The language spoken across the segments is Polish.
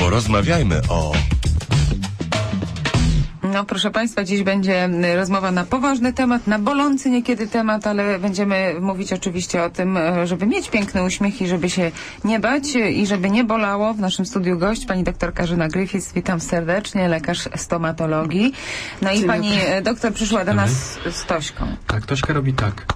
Porozmawiajmy o... No, proszę Państwa, dziś będzie rozmowa na poważny temat, na bolący niekiedy temat, ale będziemy mówić oczywiście o tym, żeby mieć piękny uśmiech i żeby się nie bać i żeby nie bolało. W naszym studiu gość, pani doktor Katarzyna Griffiths, witam serdecznie, lekarz stomatologii. No i pani doktor przyszła do nas z Tośką. Tak, Tośka robi tak.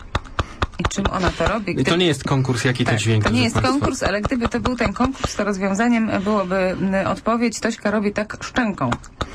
I czym ona to robi? I to nie jest konkurs, jaki to dźwięk. To nie jest konkurs, ale gdyby to był ten konkurs, to rozwiązaniem byłoby odpowiedź: Tośka robi tak szczęką.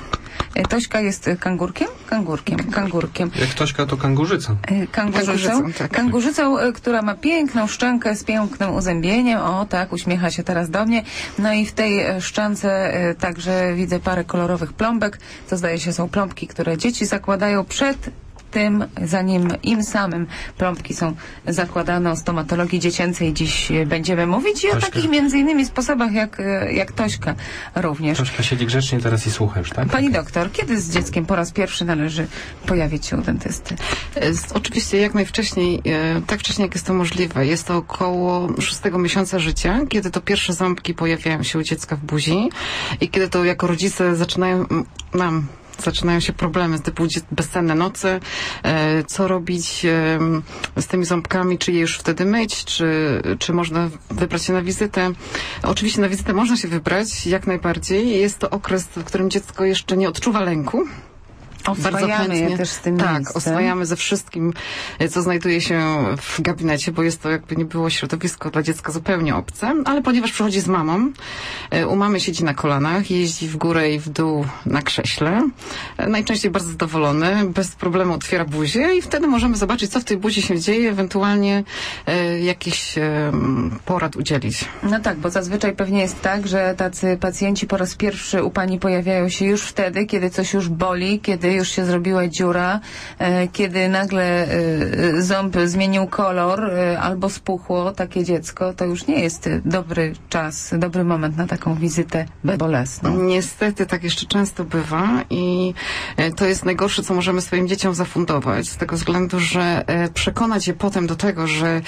Tośka jest kangurkiem? Kangurkiem. Jak Tośka, to kangurzycą. Kangurzycą, tak. Kangurzycą, która ma piękną szczękę z pięknym uzębieniem. O tak, uśmiecha się teraz do mnie. No i w tej szczęce także widzę parę kolorowych plombek. To zdaje się są plombki, które dzieci zakładają przed tym, zanim im samym plombki są zakładane. O stomatologii dziecięcej dziś będziemy mówić i o takich między innymi sposobach jak Tośka również. Tośka siedzi grzecznie teraz i słucha już, tak? Pani doktor, kiedy z dzieckiem po raz pierwszy należy pojawić się u dentysty? Oczywiście jak najwcześniej, tak wcześnie jak jest to możliwe. Jest to około 6 miesiąca życia, kiedy to pierwsze ząbki pojawiają się u dziecka w buzi i kiedy to jako rodzice zaczynają się problemy typu bezsenne noce, co robić z tymi ząbkami, czy je już wtedy myć, czy można wybrać się na wizytę. Oczywiście na wizytę można się wybrać, jak najbardziej. Jest to okres, w którym dziecko jeszcze nie odczuwa lęku. Oswajamy je też z tym miejscem. Tak, oswajamy ze wszystkim, co znajduje się w gabinecie, bo jest to jakby nie było środowisko dla dziecka zupełnie obce, ale ponieważ przychodzi z mamą, u mamy siedzi na kolanach, jeździ w górę i w dół na krześle, najczęściej bardzo zadowolony, bez problemu otwiera buzię i wtedy możemy zobaczyć, co w tej buzi się dzieje, ewentualnie jakiś porad udzielić. No tak, bo zazwyczaj pewnie jest tak, że tacy pacjenci po raz pierwszy u pani pojawiają się już wtedy, kiedy coś już boli, kiedy już się zrobiła dziura, kiedy nagle ząb zmienił kolor albo spuchło takie dziecko, to już nie jest dobry czas, dobry moment na taką wizytę bezbolesną. Niestety tak jeszcze często bywa i to jest najgorsze, co możemy swoim dzieciom zafundować, z tego względu, że przekonać je potem do tego, że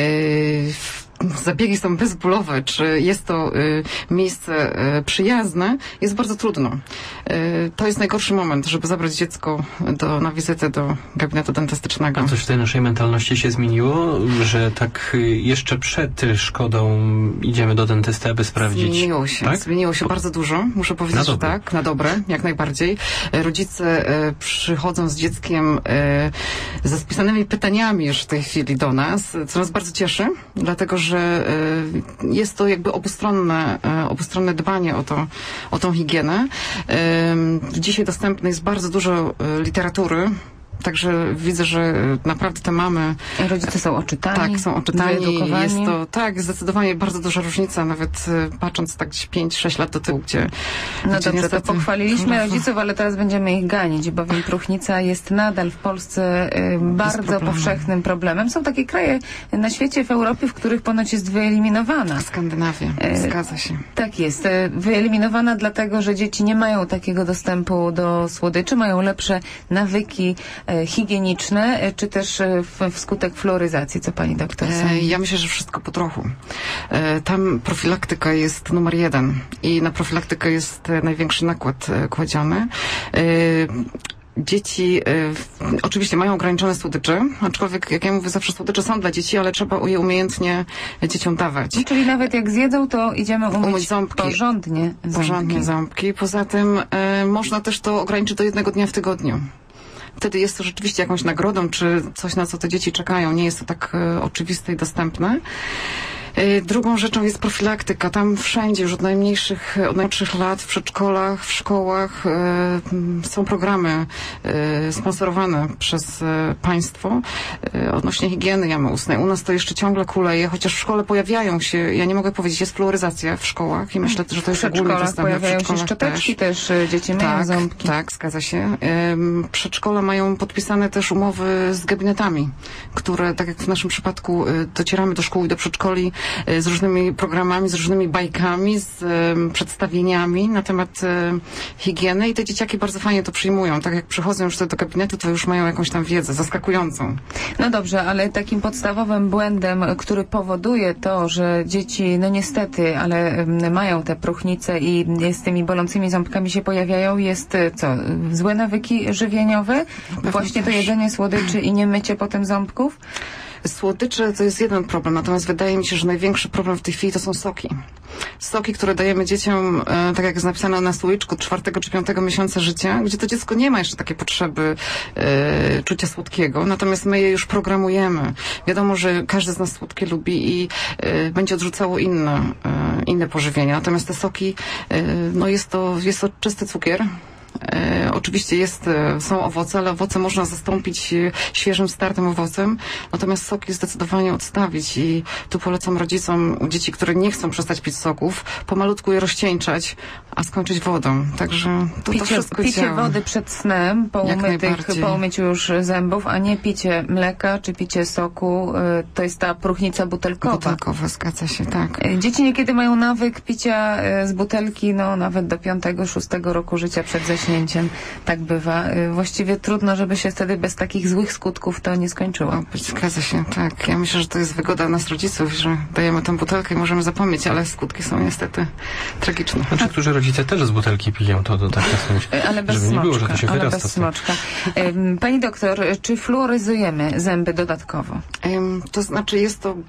zabiegi są bezbólowe, czy jest to miejsce przyjazne, jest bardzo trudno. To jest najgorszy moment, żeby zabrać dziecko na wizytę do gabinetu dentystycznego. A coś w tej naszej mentalności się zmieniło, że tak jeszcze przed szkodą idziemy do dentysty, aby sprawdzić? Zmieniło się, tak? Zmieniło się bardzo dużo. Muszę powiedzieć, że tak, na dobre, jak najbardziej. Rodzice przychodzą z dzieckiem ze spisanymi pytaniami już w tej chwili do nas, co nas bardzo cieszy, dlatego że jest to jakby obustronne dbanie o tą higienę. Dzisiaj dostępne jest bardzo dużo literatury. Także widzę, że naprawdę te mamy... Rodzice są oczytani, tak, są oczytani. Jest to, tak, zdecydowanie bardzo duża różnica, nawet patrząc tak 5-6 lat do tyłu, gdzie... No gdzie dobrze, niestety... to pochwaliliśmy rodziców, ale teraz będziemy ich ganić, bowiem próchnica jest nadal w Polsce bardzo powszechnym problemem. Są takie kraje na świecie, w Europie, w których ponoć jest wyeliminowana. Skandynawia, zgadza się. Tak jest. Wyeliminowana dlatego, że dzieci nie mają takiego dostępu do słodyczy, mają lepsze nawyki higieniczne, czy też wskutek fluoryzacji, co pani doktor sądzi? Ja myślę, że wszystko po trochu. Tam profilaktyka jest numer 1 i na profilaktykę jest największy nakład kładziony. Dzieci oczywiście mają ograniczone słodycze, aczkolwiek, jak ja mówię, zawsze słodycze są dla dzieci, ale trzeba je umiejętnie dzieciom dawać. Czyli nawet jak zjedzą, to idziemy umyć ząbki. Porządnie ząbki. Poza tym można też to ograniczyć do 1 dnia w tygodniu. Wtedy jest to rzeczywiście jakąś nagrodą, czy coś, na co te dzieci czekają. Nie jest to tak oczywiste i dostępne. Drugą rzeczą jest profilaktyka. Tam wszędzie, już od najmniejszych lat, w przedszkolach, w szkołach są programy sponsorowane przez państwo odnośnie higieny jamy ustnej. U nas to jeszcze ciągle kuleje, chociaż w szkole pojawiają się, ja nie mogę powiedzieć, jest fluoryzacja w szkołach i myślę, że to jest ogólnie dostępne. Pojawiają się szczoteczki też, dzieci myją ząbki. Tak, zgadza się. Przedszkola mają podpisane też umowy z gabinetami, które, tak jak w naszym przypadku, docieramy do szkół i do przedszkoli z różnymi programami, z różnymi bajkami, z przedstawieniami na temat higieny i te dzieciaki bardzo fajnie to przyjmują. Tak jak przychodzą już do gabinetu, to już mają jakąś tam wiedzę zaskakującą. No dobrze, ale takim podstawowym błędem, który powoduje to, że dzieci, no niestety, ale mają te próchnice i z tymi bolącymi ząbkami się pojawiają, jest co? Złe nawyki żywieniowe? Właśnie to jedzenie słodyczy i nie mycie potem ząbków? Słodycze to jest jeden problem, natomiast wydaje mi się, że największy problem w tej chwili to są soki. Soki, które dajemy dzieciom, tak jak jest napisane na słoiczku, 4. czy 5. miesiąca życia, gdzie to dziecko nie ma jeszcze takiej potrzeby czucia słodkiego, natomiast my je już programujemy. Wiadomo, że każdy z nas słodkie lubi i będzie odrzucało inne pożywienia. Natomiast te soki, no jest to czysty cukier. Oczywiście są owoce, ale owoce można zastąpić świeżym, startym owocem, natomiast soki zdecydowanie odstawić i tu polecam rodzicom dzieci, które nie chcą przestać pić soków, pomalutku je rozcieńczać, a skończyć wodą. Także to wszystko picie działa. wody przed snem, po umyciu już zębów, a nie picie mleka czy picie soku, to jest ta próchnica butelkowa. Butelkowa, zgadza się, tak. Dzieci niekiedy mają nawyk picia z butelki, no nawet do 5-6 roku życia przed zaśnięciem. Tak bywa. Właściwie trudno, żeby się wtedy bez takich złych skutków to nie skończyło. Zgadza się, tak. Ja myślę, że to jest wygoda nas rodziców, że dajemy tę butelkę i możemy zapomnieć, ale skutki są niestety tragiczne. Znaczy, którzy rodzice też z butelki piją, to tak jest, ale bez żeby smoczka, nie było, że to się wyrasta. Bez smoczka. Pani doktor, czy fluoryzujemy zęby dodatkowo? To znaczy jest to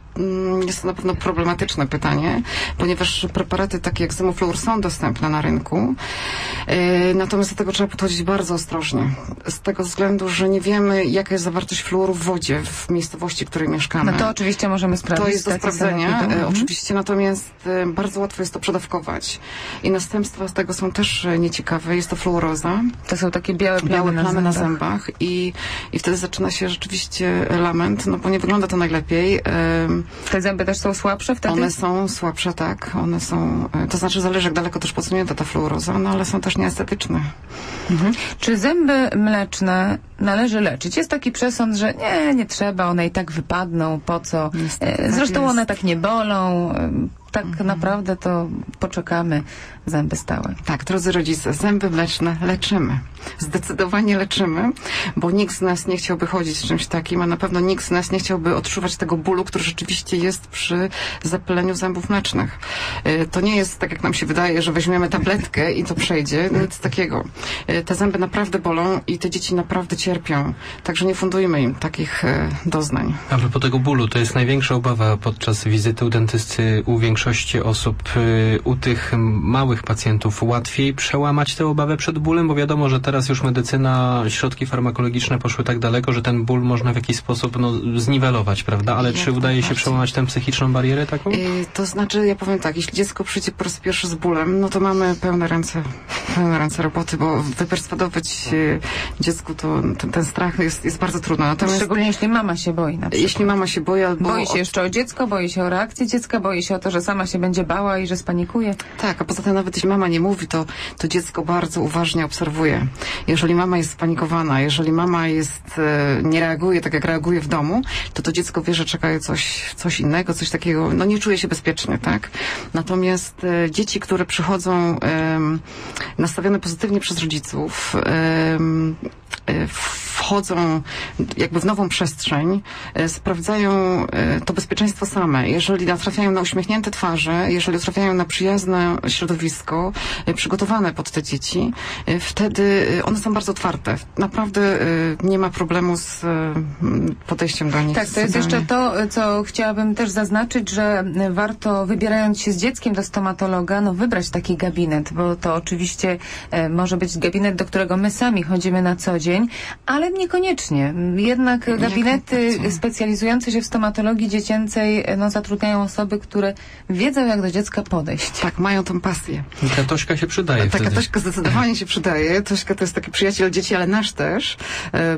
na pewno problematyczne pytanie, ponieważ preparaty takie jak Zymoflur są dostępne na rynku, natomiast do tego trzeba podchodzić bardzo ostrożnie. Z tego względu, że nie wiemy, jaka jest zawartość fluoru w wodzie w miejscowości, w której mieszkamy. No to oczywiście możemy sprawdzić. To jest do sprawdzenia, oczywiście, natomiast bardzo łatwo jest to przedawkować. I następstwa z tego są też nieciekawe. Jest to fluoroza. To są takie białe plamy na zębach. I wtedy zaczyna się rzeczywiście lament, no bo nie wygląda to najlepiej. Te zęby też są słabsze wtedy? One są słabsze, tak. One są, to znaczy zależy, jak daleko też podsunięta ta fluoroza, no ale są też nieestetyczne. Czy zęby mleczne należy leczyć? Jest taki przesąd, że nie trzeba, one i tak wypadną, po co? Zresztą one tak nie bolą. Tak naprawdę to poczekamy, zęby stałe. Tak, drodzy rodzice, zęby mleczne leczymy. Zdecydowanie leczymy, bo nikt z nas nie chciałby chodzić z czymś takim, a na pewno nikt z nas nie chciałby odczuwać tego bólu, który rzeczywiście jest przy zapyleniu zębów mlecznych. To nie jest tak, jak nam się wydaje, że weźmiemy tabletkę i to przejdzie. Nic takiego. Te zęby naprawdę bolą i te dzieci naprawdę cierpią. Także nie fundujmy im takich doznań. A propos tego bólu, to jest największa obawa podczas wizyty u dentysty u większości osób. U tych małych pacjentów łatwiej przełamać tę obawę przed bólem, bo wiadomo, że teraz już medycyna, środki farmakologiczne poszły tak daleko, że ten ból można w jakiś sposób zniwelować, prawda? Ale czy udaje się przełamać tę psychiczną barierę taką? To znaczy, ja powiem tak, jeśli dziecko przyjdzie po raz pierwszy z bólem, no to mamy pełne ręce roboty, bo wyperswadować dziecku to ten strach jest bardzo trudno. Natomiast szczególnie jeśli mama się boi na przykład. Jeśli mama się boi albo... Boi się jeszcze o dziecko, boi się o reakcję dziecka, boi się o to, że sama się będzie bała i że spanikuje. Tak, a poza tym nawet jeśli mama nie mówi, to dziecko bardzo uważnie obserwuje. Jeżeli mama jest spanikowana, jeżeli mama nie reaguje tak, jak reaguje w domu, to dziecko wie, że czeka coś innego, coś takiego, no nie czuje się bezpiecznie, tak? Natomiast dzieci, które przychodzą nastawione pozytywnie przez rodziców, wchodzą jakby w nową przestrzeń, sprawdzają to bezpieczeństwo same. Jeżeli natrafiają na uśmiechnięte twarze, jeżeli trafiają na przyjazne środowisko, przygotowane pod te dzieci, wtedy one są bardzo otwarte. Naprawdę nie ma problemu z podejściem do nich. Tak, to jest jeszcze to, co chciałabym też zaznaczyć, że warto, wybierając się z dzieckiem do stomatologa, wybrać taki gabinet, bo to oczywiście może być gabinet, do którego my sami chodzimy na co dzień, ale niekoniecznie. Jednak gabinety specjalizujące się w stomatologii dziecięcej zatrudniają osoby, które wiedzą, jak do dziecka podejść. Tak, mają tą pasję. I ta Tośka się przydaje wtedy. Taka Tośka zdecydowanie się przydaje. Tośka to jest taki przyjaciel dzieci, ale nasz też.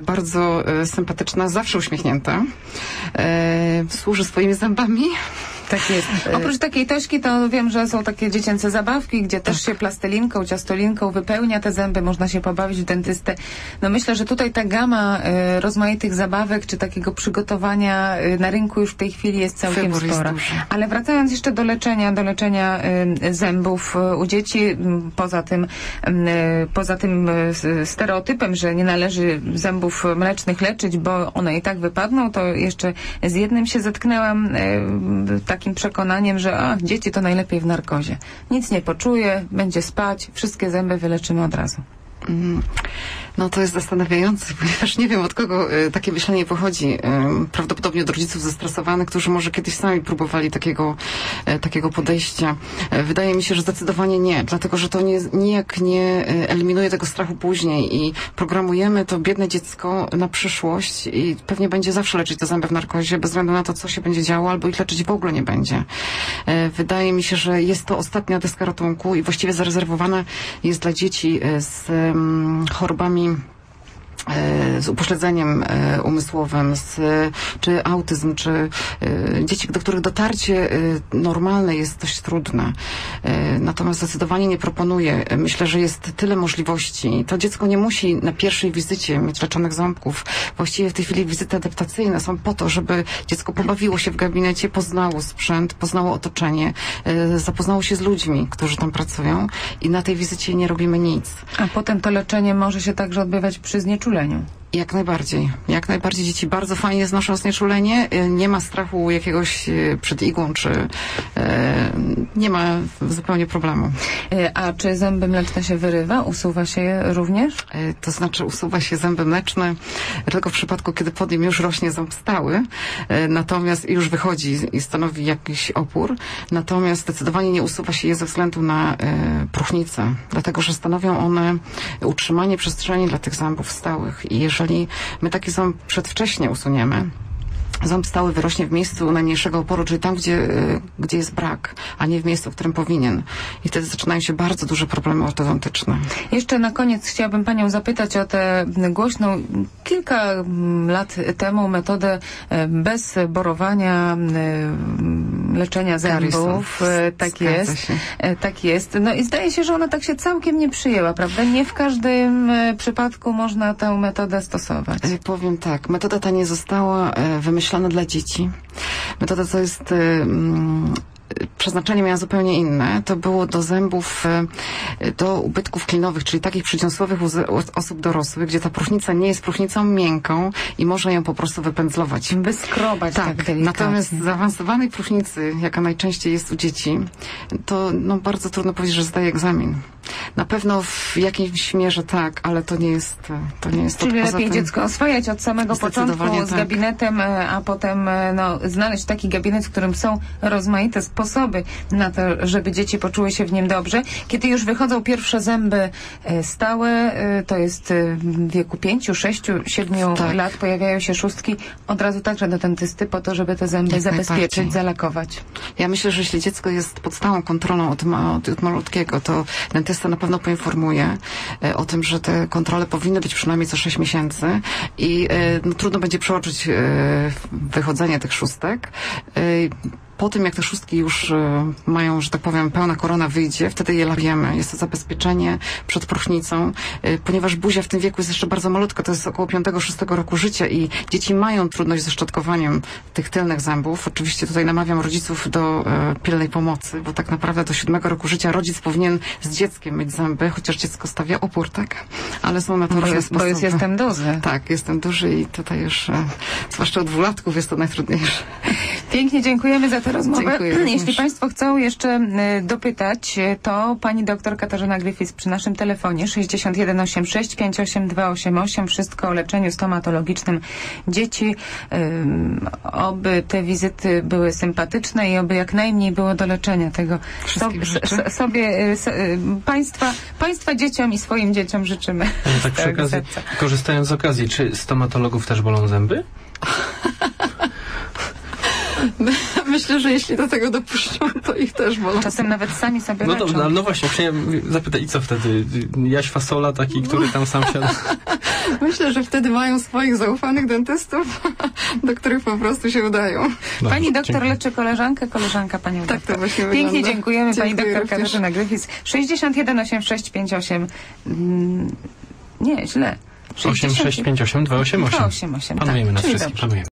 Bardzo sympatyczna, zawsze uśmiechnięta. Służy swoimi zębami. Tak jest. Oprócz takiej Tośki to wiem, że są takie dziecięce zabawki, gdzie też się plastelinką, ciastolinką wypełnia te zęby, można się pobawić w dentystę. No myślę, że tutaj ta gama rozmaitych zabawek, czy takiego przygotowania na rynku już w tej chwili jest całkiem spora. Ale wracając jeszcze do leczenia zębów u dzieci, poza tym stereotypem, że nie należy zębów mlecznych leczyć, bo one i tak wypadną, to jeszcze z jednym się zetknęłam, takim przekonaniem, że dzieci to najlepiej w narkozie. Nic nie poczuje, będzie spać, wszystkie zęby wyleczymy od razu. No to jest zastanawiające, ponieważ nie wiem, od kogo takie myślenie pochodzi. Prawdopodobnie od rodziców zestresowanych, którzy może kiedyś sami próbowali takiego podejścia. Wydaje mi się, że zdecydowanie nie, dlatego że to nijak nie eliminuje tego strachu później i programujemy to biedne dziecko na przyszłość i pewnie będzie zawsze leczyć te zęby w narkozie, bez względu na to, co się będzie działo, albo ich leczyć w ogóle nie będzie. Wydaje mi się, że jest to ostatnia deska ratunku i właściwie zarezerwowana jest dla dzieci z chorobami, z upośledzeniem umysłowym, czy autyzm, czy dzieci, do których dotarcie normalne jest dość trudne. Natomiast zdecydowanie nie proponuję. Myślę, że jest tyle możliwości. To dziecko nie musi na pierwszej wizycie mieć leczonych ząbków. Właściwie w tej chwili wizyty adaptacyjne są po to, żeby dziecko pobawiło się w gabinecie, poznało sprzęt, poznało otoczenie, zapoznało się z ludźmi, którzy tam pracują i na tej wizycie nie robimy nic. A potem to leczenie może się także odbywać przy znieczuleniu. Jak najbardziej. Jak najbardziej dzieci bardzo fajnie znoszą znieczulenie. Nie ma strachu jakiegoś przed igłą, czy nie ma zupełnie problemu. A czy zęby mleczne się wyrywa? Usuwa się je również? To znaczy usuwa się zęby mleczne tylko w przypadku, kiedy pod nim już rośnie ząb stały, natomiast już wychodzi i stanowi jakiś opór. Natomiast zdecydowanie nie usuwa się je ze względu na próchnicę, dlatego że stanowią one utrzymanie przestrzeni dla tych zębów stałych. I jeżeli my taki ząb przedwcześnie usuniemy, ząb stały wyrośnie w miejscu najmniejszego oporu, czyli tam, gdzie jest brak, a nie w miejscu, w którym powinien. I wtedy zaczynają się bardzo duże problemy ortodontyczne. Jeszcze na koniec chciałabym Panią zapytać o tę głośną kilka lat temu metodę bez borowania leczenia zębów. Tak jest. No i zdaje się, że ona tak się całkiem nie przyjęła, prawda? Nie w każdym przypadku można tę metodę stosować. Powiem tak, metoda ta nie została wymyślona dla dzieci. Metoda to jest przeznaczenie miała zupełnie inne. To było do zębów, do ubytków klinowych, czyli takich przydziąsłowych u osób dorosłych, gdzie ta próchnica nie jest próchnicą miękką i można ją po prostu wypędzlować. Wyskrobać tak delikatnie. Natomiast zaawansowanej próchnicy, jaka najczęściej jest u dzieci, to bardzo trudno powiedzieć, że zdaje egzamin. Na pewno w jakiejś mierze tak, ale to nie jest Czyli lepiej dziecko oswajać od samego początku z gabinetem, a potem znaleźć taki gabinet, w którym są rozmaite sposoby na to, żeby dzieci poczuły się w nim dobrze. Kiedy już wychodzą pierwsze zęby stałe, to jest w wieku 5, 6, 7 lat, pojawiają się szóstki, od razu także do dentysty po to, żeby te zęby zabezpieczyć, zalakować. Ja myślę, że jeśli dziecko jest pod stałą kontrolą od malutkiego, to dentysta na pewno poinformuje o tym, że te kontrole powinny być przynajmniej co 6 miesięcy i trudno będzie przeoczyć wychodzenie tych szóstek. Po tym, jak te szóstki już mają, że tak powiem, pełna korona wyjdzie, wtedy je lakiujemy. Jest to zabezpieczenie przed próchnicą, ponieważ buzia w tym wieku jest jeszcze bardzo malutka, to jest około 5-6 roku życia i dzieci mają trudność ze szczotkowaniem tych tylnych zębów. Oczywiście tutaj namawiam rodziców do pilnej pomocy, bo tak naprawdę do 7 roku życia rodzic powinien z dzieckiem myć zęby, chociaż dziecko stawia opór, tak? Ale są na to różne sposoby. Bo jestem duży. Tak, jestem duży i tutaj już, zwłaszcza u 2-latków jest to najtrudniejsze. Pięknie dziękujemy za tę rozmowę. Dziękuję. Jeśli Państwo chcą jeszcze dopytać, to pani doktor Katarzyna Gryfis przy naszym telefonie 6186 58288. Wszystko o leczeniu stomatologicznym dzieci. Oby te wizyty były sympatyczne i oby jak najmniej było do leczenia tego. Państwa dzieciom i swoim dzieciom życzymy. Tak przy okazji, korzystając z okazji, czy stomatologów też bolą zęby? Myślę, że jeśli do tego dopuszczą, to ich też bolą. Czasem nawet sami sobie leczą. No właśnie, chciałem zapytać, i co wtedy? Jaś Fasola, taki, który tam sam siada? Myślę, że wtedy mają swoich zaufanych dentystów, do których po prostu się udają. Pani doktor dziękuję. leczy koleżankę, koleżanka panią Tak doktor. to właśnie Pięknie wygląda. dziękujemy. Pani Dziękuję doktor również. Katarzyna Gryfic. 61 86 58. Nie, źle. 8658 288. 288, Panujemy tak, nad czyli wszystkim. dobrze. Panujemy.